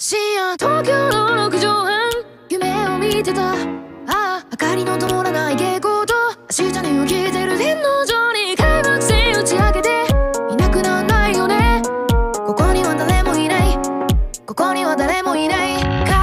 深夜東京の6畳半夢を見てた。ああ明かりの灯らない蛍光灯、明日に受けてる天王城に開幕戦打ち上げていなくなんないよね。ここには誰もいない、ここには誰もいない。